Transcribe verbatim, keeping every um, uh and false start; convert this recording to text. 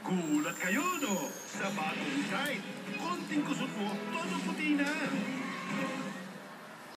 Gulat kayo, no? Sa bagong site, konting kusot mo, todo puti na.